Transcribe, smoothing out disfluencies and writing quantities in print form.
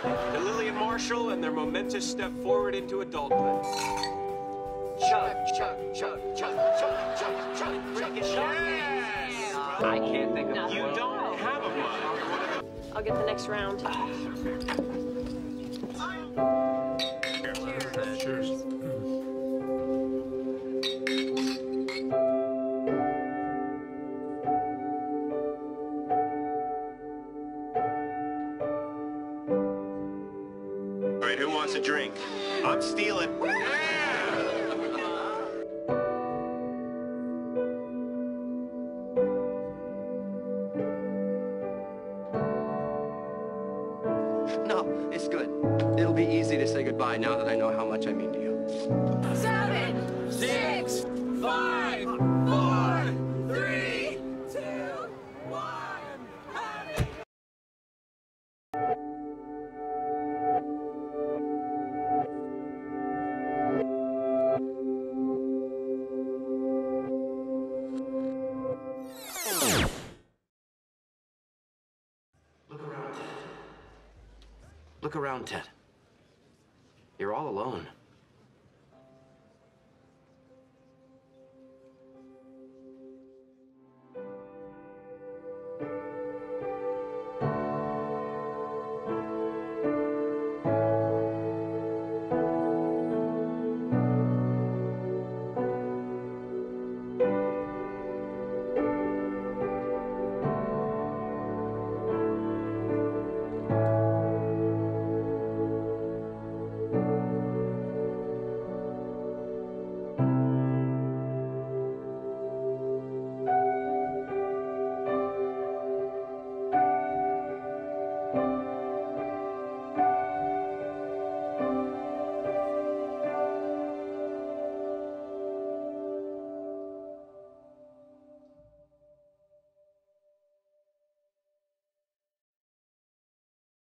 to Lillian Marshall and their momentous step forward into adulthood. Chug, chug, chug, chug, chug, chug, chug, chug, yes! I can't think of You don't have a mug. I'll get the next round. Cheers. All right, who wants a drink? I'm stealing. No, it's good. It'll be easy to say goodbye now that I know how much I mean to you. 7, 6, 5, 4, 3, 2, 1. Look around, Ted. Look around, Ted. You're all alone.